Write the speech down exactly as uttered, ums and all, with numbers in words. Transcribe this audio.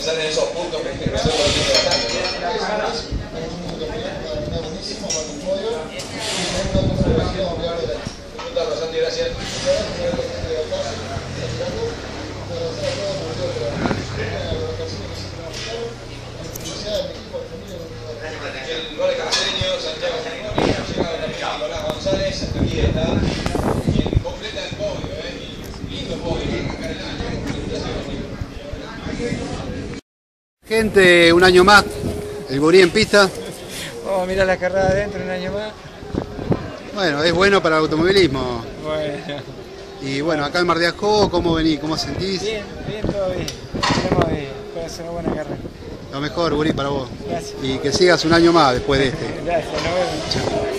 pensar en esos puntos que empezó por el de bastante. Disfrutarlo, Santi, gracias. El gol de Caseño, Santiago Giannini, llegado también a Nicolás González, hasta aquí está quien completa el podio, ¿eh? Y lindo podio, para arrancar el año. Gente, un año más, el Gurí en pista. Vamos a mirar la carrera adentro un año más. Bueno, es bueno para el automovilismo. Bueno. Y bueno, acá en Mar de Ajó, ¿cómo venís? ¿Cómo sentís? Bien, bien, todo bien. Esperemos que pueda ser una buena carrera. Lo mejor, Gurí, para vos. Gracias. Y que sigas un año más después de este. Gracias, nos vemos. Chao.